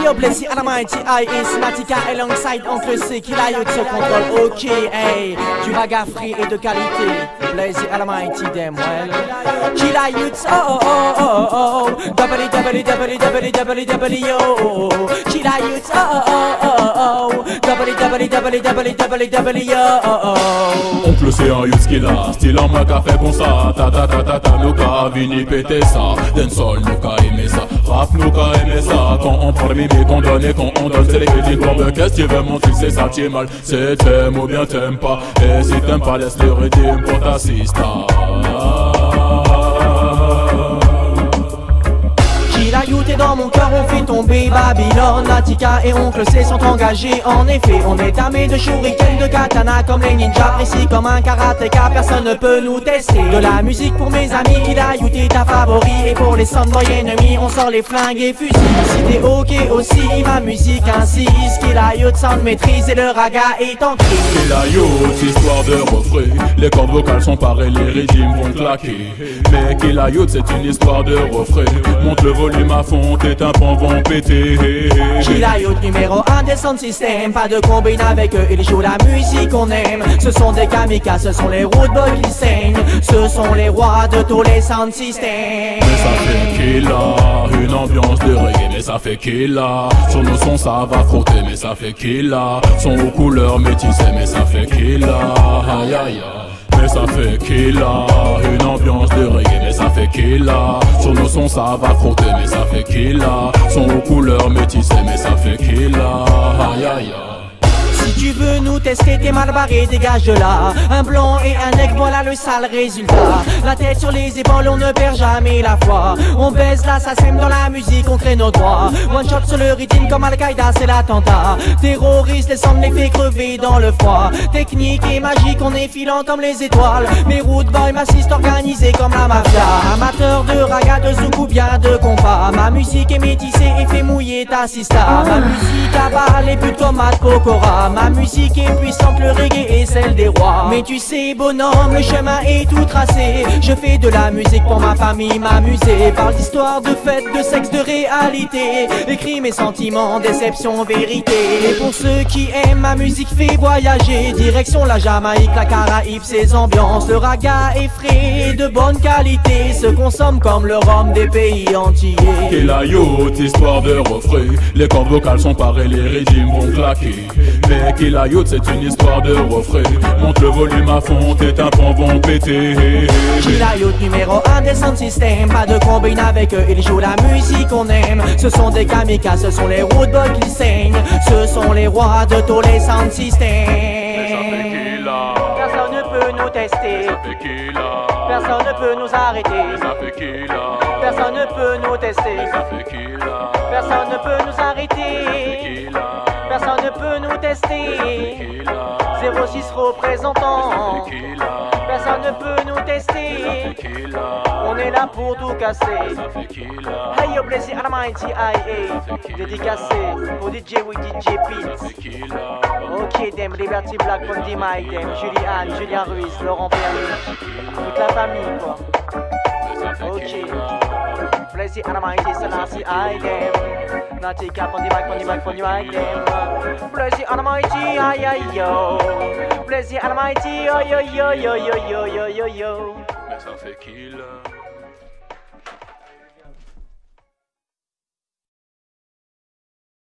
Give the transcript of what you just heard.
Yo, Blessy Almighty, I is Natika alongside Oncle C, Killa Youth se contrôle, ok, hey. Du raga free et de qualité. Blessy Almighty, damn well. Killa Youth, oh oh oh oh oh. Yo. Killa Youth, oh oh oh oh. Yo. Oncle C un youth qui l'a, style en moi qu'a fait bon ça. Ta ta ta ta ta, nous qu'a vini péter ça. Dancehall, nous qu'a aimé ça. Rap, nous qu'a aimé ça. Quand on prend les qu'on donne et quand on donne, c'est les crédits pour me qu'est-ce que tu veux montrer, c'est ça qui est mal. C'est t'aimes ou bien t'aimes pas. Et si t'aimes pas, laisse le rythme pour ta sister. Killa Youth est dans mon cœur, on fait tomber Babylone. Natika et Oncle C sont engagés, en effet. On est armés de shuriken, de katana comme les ninjas. Précis comme un karatéka, personne ne peut nous tester. De la musique pour mes amis, Killa Youth est ta favori. Et pour les soundboys ennemis, on sort les flingues et fusils. Si t'es ok aussi, ma musique insiste. Killa Youth sound maîtrise et le raga est en crise. Killa Youth, histoire de refrain. Les cordes vocales sont pareilles, les rythmes vont claquer. Mais Killa Youth, c'est une histoire de refrain. Monte le volume à fond, tes tympans vont péter. Killa Youth numéro 1 des sound systems. Pas de combine avec eux, ils jouent la musique qu'on aime. Ce sont des kamikazes, ce sont les road boys qui saignent. Ce sont les rois de tous les sound systems. Mais ça fait Killa, une ambiance de reggae. Mais ça fait Killa, sur nos sons ça va frotter. Mais ça fait Killa, son aux couleurs métissées. Mais ça fait Killa, aïe aïe aïe. Mais ça fait Killa, une ambiance de reggae. Mais ça fait Killa, sur nos sons ça va frotter. Mais ça fait Killa, son aux couleurs métissées. Mais ça fait Killa, aïe aïe aïe. Si tu veux nous tester, t'es mal barré, dégage de là. Un blanc et un aigle, voilà le sale résultat. La tête sur les épaules, on ne perd jamais la foi. On baisse là, ça sème dans la musique, on crée nos droits. One shot sur le rythme comme Al-Qaïda, c'est l'attentat. Terroriste, les sommes les fait crever dans le froid. Technique et magique, on est filant comme les étoiles. Mes road boys m'assistent organisés comme la mafia. Amateur de raga, de zouk ou bien de compas. Ma musique est métissée et fait mouiller ta sista. Ma musique abat les putes comme Matt Pokora. Ma musique est puissante, le reggae est celle des rois. Mais tu sais bonhomme, le chemin est tout tracé. Je fais de la musique pour ma famille, m'amuser. Parle d'histoire, de fête, de sexe, de réalité. Écris mes sentiments, déception, vérité. Et pour ceux qui aiment ma musique, fait voyager. Direction la Jamaïque, la Caraïbe, ses ambiances. Le raga est frais, de bonne qualité. Se consomme comme le rhum des pays entiers. Killa Youth, histoire de refrain. Les cordes vocales sont pareilles, les rythmes vont claquer. Mais Killa Youth, c'est une histoire de refrain. Monte le volume à fond, tes tympans vont péter. Killa Youth numéro 1 des sound systems. Pas de combine avec eux, ils jouent la musique qu'on aime. Ce sont des kamikazes, ce sont les road boys qui saignent. Ce sont les rois de tous les sound systems. Personne ne peut nous tester. Personne ne peut nous arrêter. Personne ne peut nous tester. Personne ne peut nous arrêter. Personne ne peut nous tester. 06 représentants. Personne ne peut nous tester. On est là pour tout casser. Hey yo, Blessy Almighty IA. Dédicacé pour DJ with DJ Pete. Ok, dem Liberty Black, Pondy Mike, dem Julianne, Julien Ruiz, Laurent Perry. Toute la famille quoi. Ok. Blessy Almighty, Selassie I dem. Natika, Pondy Mike, dem. Blessy Almighty, aïe aïe yo. Blessy Almighty, yo yo yo yo yo yo yo yo yo. Mais ça fait Killa.